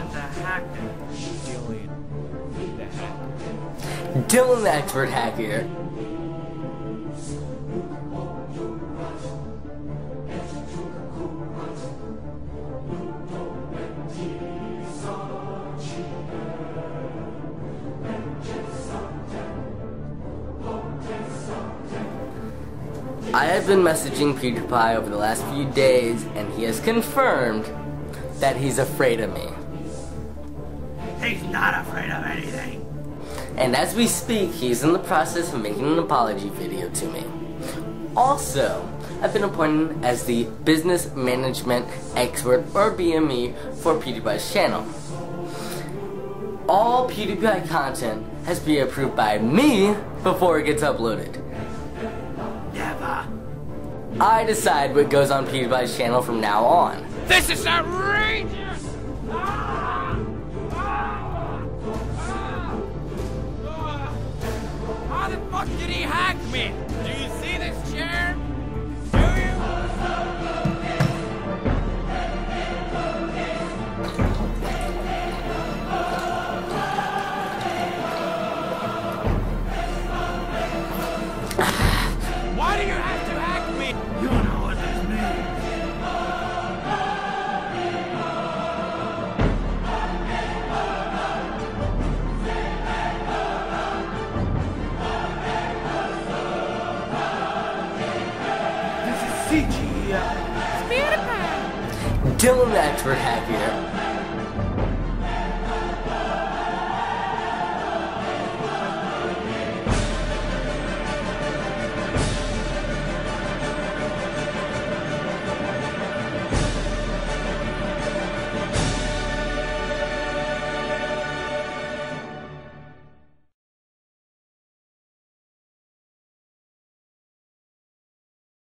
Dylan the hacker. Dylan the hacker. Dylan the expert hacker. I have been messaging PewDiePie over the last few days, and he has confirmed that he's afraid of me. He's not afraid of anything. And as we speak, he's in the process of making an apology video to me. Also, I've been appointed as the business management expert, or BME, for PewDiePie's channel. All PewDiePie content has to be approved by me before it gets uploaded. Never. I decide what goes on PewDiePie's channel from now on. This is outrageous! How the fuck did he hack me? Do you see this chair? Do you? Why do you have to hack me? You know what this means. This is CGI. Dylan the expert hacker.